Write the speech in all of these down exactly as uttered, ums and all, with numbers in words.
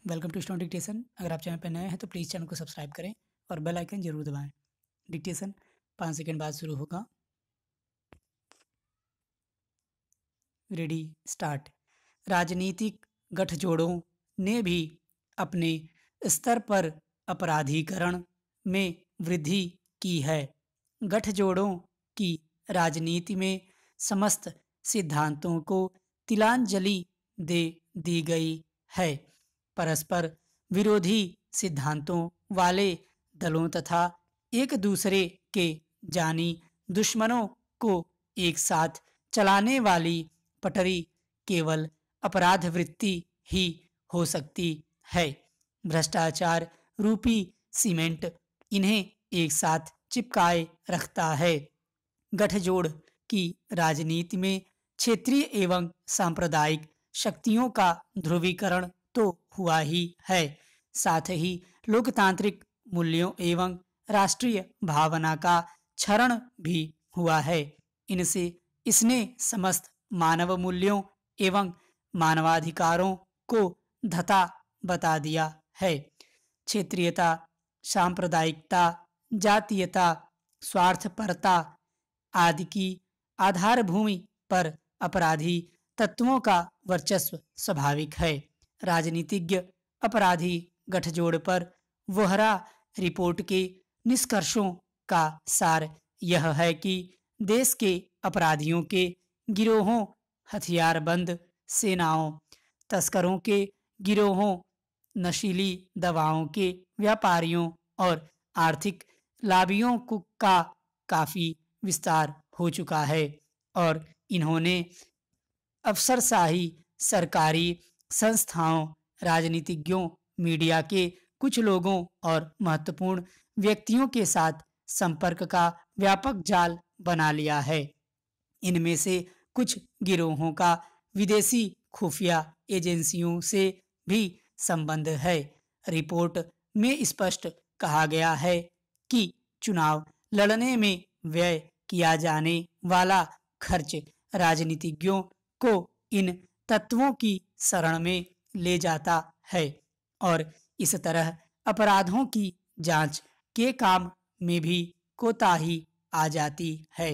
Welcome to stone dictation. अगर आप channel पर नए हैं तो प्लीज़ चैनल को सब्सक्राइब करें और बेल आइकन जरूर दबाएं। डिक्टेशन पाँच सेकंड बाद शुरू होगा। Ready start. राजनीतिक गठजोड़ों ने भी अपने स्तर पर अपराधीकरण में वृद्धि की है। गठजोड़ों की राजनीति में समस्त सिद्धांतों को तिलांजलि दे दी गई है। परस्पर विरोधी सिद्धांतों वाले दलों तथा एक दूसरे के जानी दुश्मनों को एक साथ चलाने वाली पटरी केवल अपराध वृत्ति ही हो सकती है। भ्रष्टाचार रूपी सीमेंट इन्हें एक साथ चिपकाए रखता है। गठजोड़ की राजनीति में क्षेत्रीय एवं सांप्रदायिक शक्तियों का ध्रुवीकरण तो हुआ ही है, साथ ही लोकतांत्रिक मूल्यों एवं राष्ट्रीय भावना का क्षरण भी हुआ है। इनसे इसने समस्त मानव मूल्यों एवं मानवाधिकारों को धता बता दिया है। क्षेत्रीयता, सांप्रदायिकता, जातीयता, स्वार्थपरता आदि की आधारभूमि पर अपराधी तत्वों का वर्चस्व स्वाभाविक है। राजनीतिज्ञ अपराधी गठजोड़ पर वोहरा रिपोर्ट के निष्कर्षों का सार यह है कि देश के अपराधियों के गिरोहों, हथियारबंद सेनाओं, तस्करों के गिरोहों, नशीली दवाओं के व्यापारियों और आर्थिक लाभियों को का काफी विस्तार हो चुका है और इन्होंने अफसरशाही, सरकारी संस्थाओं, राजनीतिज्ञों, मीडिया के कुछ लोगों और महत्वपूर्ण व्यक्तियों के साथ संपर्क का व्यापक जाल बना लिया है। इनमें से कुछ गिरोहों का विदेशी खुफिया एजेंसियों से भी संबंध है। रिपोर्ट में स्पष्ट कहा गया है कि चुनाव लड़ने में व्यय किया जाने वाला खर्च राजनीतिज्ञों को इन तत्वों की शरण में ले जाता है और इस तरह अपराधों की जांच के काम में भी कोताही आ जाती है।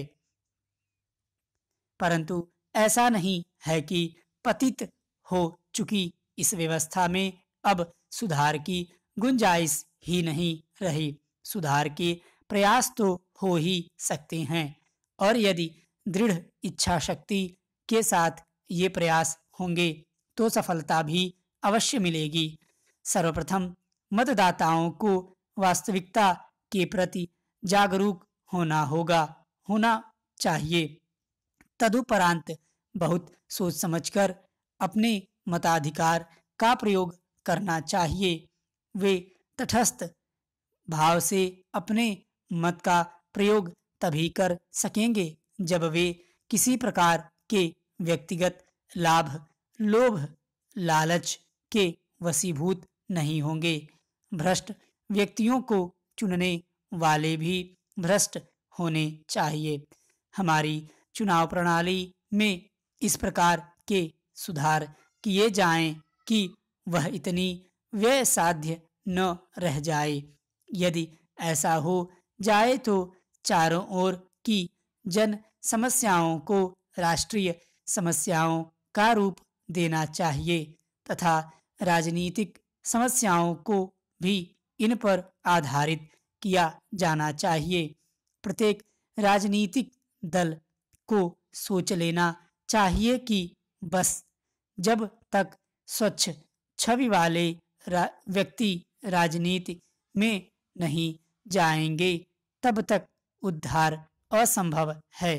परंतु ऐसा नहीं है कि पतित हो चुकी इस व्यवस्था में अब सुधार की गुंजाइश ही नहीं रही। सुधार के प्रयास तो हो ही सकते हैं और यदि दृढ़ इच्छा शक्ति के साथ ये प्रयास होंगे तो सफलता भी अवश्य मिलेगी। सर्वप्रथम मतदाताओं को वास्तविकता के प्रति जागरूक होना होगा होना चाहिए। तदुपरांत बहुत सोच समझकर अपने मताधिकार का प्रयोग करना चाहिए। वे तटस्थ भाव से अपने मत का प्रयोग तभी कर सकेंगे जब वे किसी प्रकार के व्यक्तिगत लाभ, लोभ, लालच के वशीभूत नहीं होंगे। भ्रष्ट व्यक्तियों को चुनने वाले भी भ्रष्ट होने चाहिए। हमारी चुनाव प्रणाली में इस प्रकार के सुधार किए जाएं कि वह इतनी व्यय साध्य न रह जाए। यदि ऐसा हो जाए तो चारों ओर की जन समस्याओं को राष्ट्रीय समस्याओं का रूप देना चाहिए तथा राजनीतिक समस्याओं को भी इन पर आधारित किया जाना चाहिए। प्रत्येक राजनीतिक दल को सोच लेना चाहिए कि बस जब तक स्वच्छ छवि वाले रा, व्यक्ति राजनीति में नहीं जाएंगे तब तक उद्धार असंभव है।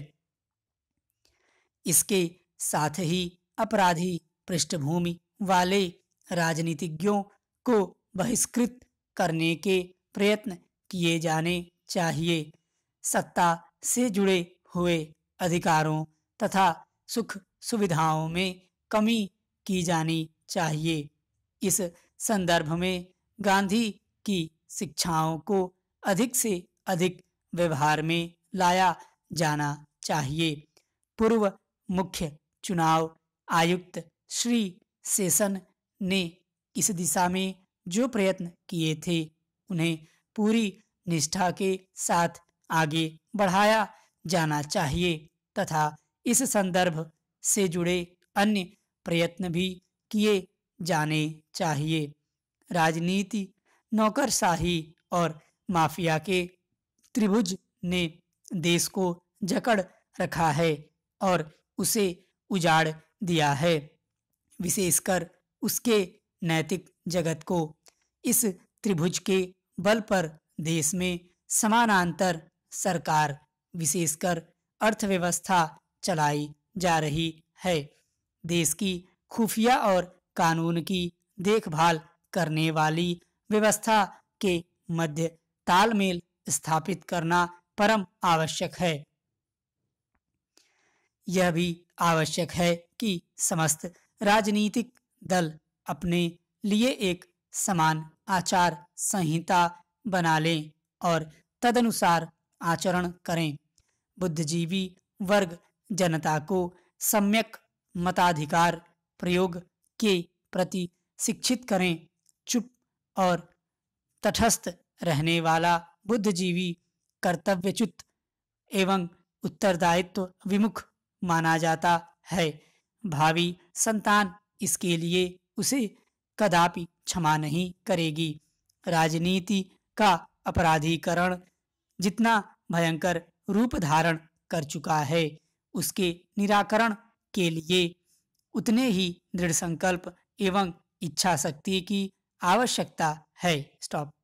इसके साथ ही अपराधी पृष्ठभूमि वाले राजनीतिज्ञों को बहिष्कृत करने के प्रयत्न किए जाने चाहिए। सत्ता से जुड़े हुए अधिकारों तथा सुख सुविधाओं में कमी की जानी चाहिए। इस संदर्भ में गांधी की शिक्षाओं को अधिक से अधिक व्यवहार में लाया जाना चाहिए। पूर्व मुख्य चुनाव आयुक्त श्री शेषन ने इस दिशा में जो प्रयत्न किए थे उन्हें पूरी निष्ठा के साथ आगे बढ़ाया जाना चाहिए तथा इस संदर्भ से जुड़े अन्य प्रयत्न भी किए जाने चाहिए। राजनीति, नौकरशाही और माफिया के त्रिभुज ने देश को जकड़ रखा है और उसे उजाड़ दिया है, विशेषकर उसके नैतिक जगत को। इस त्रिभुज के बल पर देश में समानांतर सरकार, विशेषकर अर्थव्यवस्था चलाई जा रही है। देश की खुफिया और कानून की देखभाल करने वाली व्यवस्था के मध्य तालमेल स्थापित करना परम आवश्यक है। यह भी आवश्यक है कि समस्त राजनीतिक दल अपने लिए एक समान आचार संहिता बना लें और तदनुसार आचरण करें। बुद्धिजीवी वर्ग जनता को सम्यक मताधिकार प्रयोग के प्रति शिक्षित करें। चुप और तटस्थ रहने वाला बुद्धिजीवी कर्तव्यच्युत एवं उत्तरदायित्व विमुख माना जाता है। भावी संतान इसके लिए उसे कदापि क्षमा नहीं करेगी। राजनीति का अपराधीकरण जितना भयंकर रूप धारण कर चुका है, उसके निराकरण के लिए उतने ही दृढ़ संकल्प एवं इच्छा शक्ति की आवश्यकता है। स्टॉप।